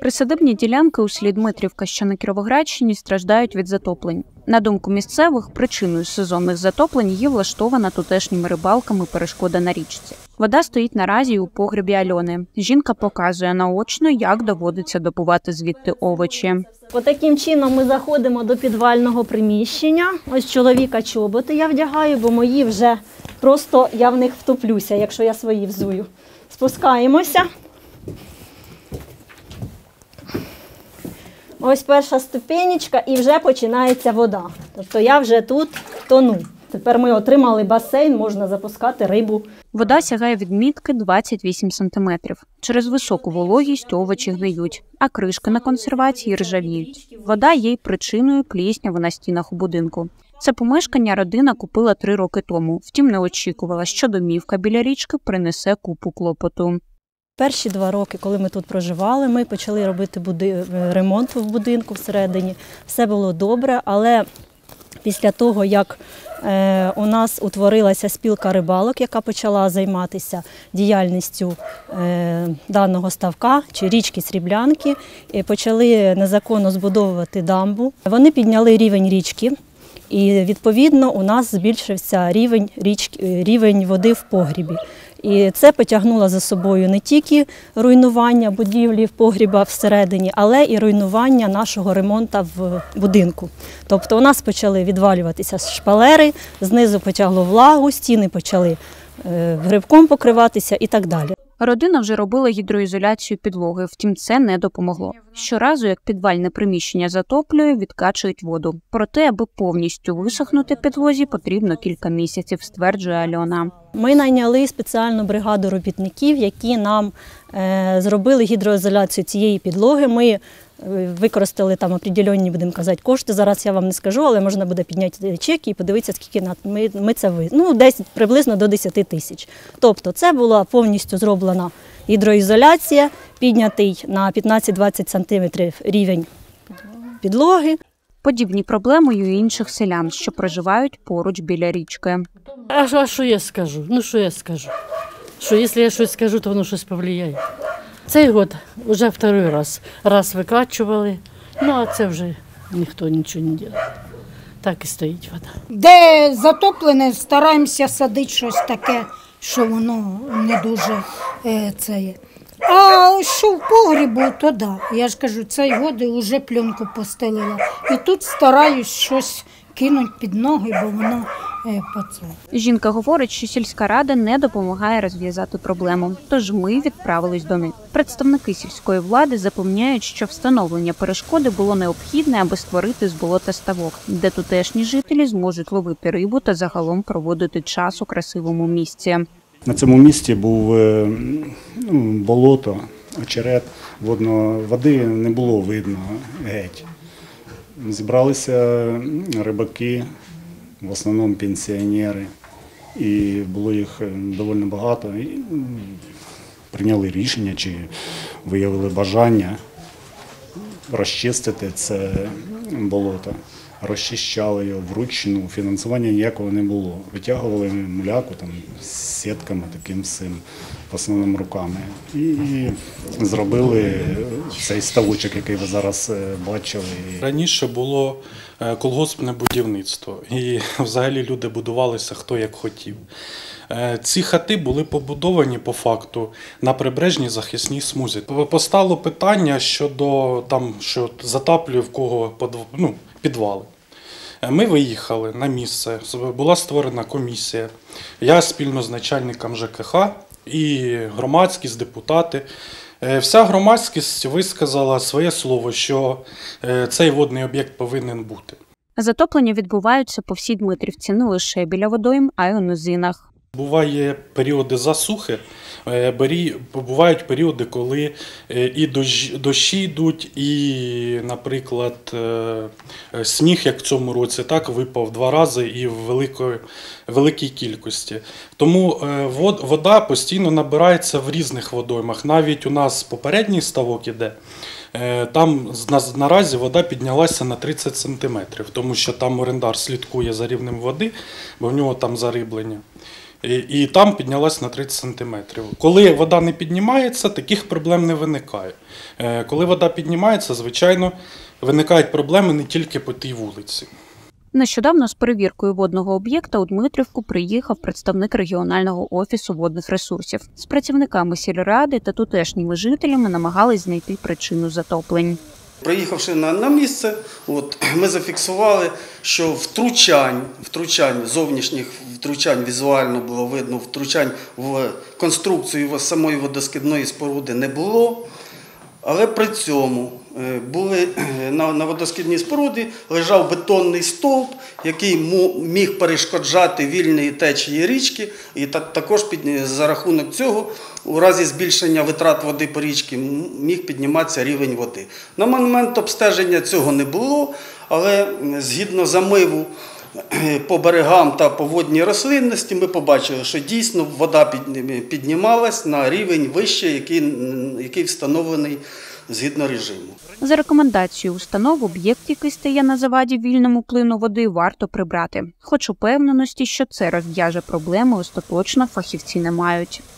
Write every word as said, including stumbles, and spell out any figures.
Присадибні ділянки у селі Дмитрівка, що на Кіровоградщині, страждають від затоплень. На думку місцевих, причиною сезонних затоплень є влаштована тутешніми рибалками перешкода на річці. Вода стоїть наразі у погребі Альони. Жінка показує наочно, як доводиться добувати звідти овочі. Отаким чином ми заходимо до підвального приміщення. Ось чоловіка чоботи я вдягаю, бо мої вже просто я в них втоплюся, якщо я свої взую. Спускаємося. Ось перша ступенечка і вже починається вода. Тобто я вже тут тону. Тепер ми отримали басейн, можна запускати рибу. Вода сягає відмітки двадцять вісім сантиметрів. Через високу вологість овочі гниють, а кришки на консервації ржавіють. Вода є й причиною плісняви на стінах у будинку. Це помешкання родина купила три роки тому. Втім, не очікувала, що домівка біля річки принесе купу клопоту. Перші два роки, коли ми тут проживали, ми почали робити буди... ремонт в будинку всередині. Все було добре, але після того, як е, у нас утворилася спілка рибалок, яка почала займатися діяльністю е, даного ставка чи річки Сріблянки, і почали незаконно збудовувати дамбу. Вони підняли рівень річки. І, відповідно, у нас збільшився рівень, річки, рівень води в погрібі. І це потягнуло за собою не тільки руйнування будівлі в погріба всередині, але і руйнування нашого ремонту в будинку. Тобто у нас почали відвалюватися шпалери, знизу потягло влагу, стіни почали грибком покриватися і так далі. Родина вже робила гідроізоляцію підлоги, втім це не допомогло. Щоразу, як підвальне приміщення затоплює, відкачують воду. Проте, аби повністю висохнути підлозі, потрібно кілька місяців, стверджує Альона. Ми найняли спеціальну бригаду робітників, які нам е, зробили гідроізоляцію цієї підлоги. Ми використали там определенні, будемо казати, кошти. Зараз я вам не скажу, але можна буде підняти чеки і подивитися, скільки ми, ми це ви. Ну, десь приблизно до десяти тисяч. Тобто це була повністю зроблена гідроізоляція, піднятий на п'ятнадцять-двадцять сантиметрів рівень підлоги. Подібні проблеми і у інших селян, що проживають поруч біля річки. А що, а що я скажу? Ну, що я скажу? Що, якщо я щось скажу, то воно щось повлияє. Цей год вже второй раз. Раз викачували, ну а це вже ніхто нічого не робить. Так і стоїть вода. Де затоплене, стараємося садити щось таке, що воно не дуже е, це є. А що в погрібу, то да. Я ж кажу, цей год вже пленку постелила. І тут стараюсь щось кинути під ноги, бо воно е, по це. Жінка говорить, що сільська рада не допомагає розв'язати проблему, тож ми відправились до них. Представники сільської влади запевняють, що встановлення перешкоди було необхідне, аби створити з болота ставок, де тутешні жителі зможуть ловити рибу та загалом проводити час у красивому місці. На цьому місці був ну, болото, очерет, водно, води не було видно геть. Зібралися рибаки, в основному пенсіонери, і було їх доволі багато. І прийняли рішення чи виявили бажання розчистити це болото. Розчищали його вручну, фінансування ніякого не було. Витягували муляку там, з сітками, таким всім, в основному руками. І, і зробили цей ставочок, який ви зараз бачили. Раніше було колгоспне будівництво, і взагалі люди будувалися хто як хотів. Ці хати були побудовані по факту на прибережній захисній смузі. Постало питання щодо там, що затаплює в кого ну, підвали. Ми виїхали на місце, була створена комісія. Я спільно з начальником ЖКХ і громадськість, депутати. Вся громадськість висказала своє слово, що цей водний об'єкт повинен бути. Затоплення відбуваються по всій Дмитрівці, не лише біля водойм, а й у низинах. Буває періоди засухи, бувають періоди, коли і дощі йдуть, і, наприклад, сніг, як в цьому році, так випав два рази і в великій, великій кількості. Тому вода постійно набирається в різних водоймах. Навіть у нас попередній ставок іде, там наразі вода піднялася на тридцять сантиметрів, тому що там орендар слідкує за рівнем води, бо в нього там зариблення. І, і там піднялась на тридцять сантиметрів. Коли вода не піднімається, таких проблем не виникає. Е, коли вода піднімається, звичайно, виникають проблеми не тільки по тій вулиці. Нещодавно з перевіркою водного об'єкта у Дмитрівку приїхав представник регіонального офісу водних ресурсів. З працівниками сільради та тутешніми жителями намагались знайти причину затоплень. Приїхавши на, на місце, от, ми зафіксували, що втручань, втручань, зовнішніх втручань візуально було видно, втручань в конструкцію самої водоскидної споруди не було. Але при цьому були, на, на водоскидній споруді лежав бетонний стовп, який міг перешкоджати вільній течії річки, і та, також під, за рахунок цього, у разі збільшення витрат води по річці, міг підніматися рівень води. На момент обстеження цього не було, але згідно замиву по берегам та по водній рослинності ми побачили, що дійсно вода піднімалась на рівень вище, який, який встановлений згідно режиму. За рекомендацією установ, об'єкт, який стає на заваді вільному плину води, варто прибрати. Хоч упевненості, що це розв'яже проблеми, остаточно фахівці не мають.